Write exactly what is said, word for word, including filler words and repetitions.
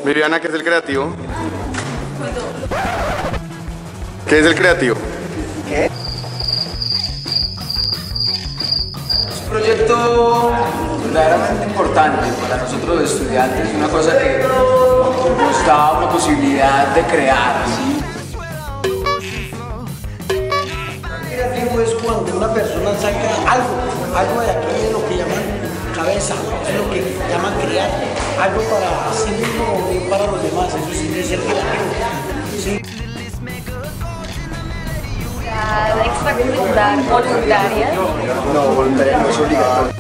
Viviana, ¿qué es el creativo? ¿Qué es el creativo? ¿Qué? Es un proyecto verdaderamente importante para nosotros los estudiantes, una cosa que nos da una posibilidad de crear, ¿sí? Creativo es cuando una persona saca algo, algo de aquí de lo que llaman cabeza, es lo que llaman crear, algo para sí mismo y para los demás, eso sí es ser creativo. ¿Sí? La extracurricular voluntaria. No, voluntaria no es obligatorio.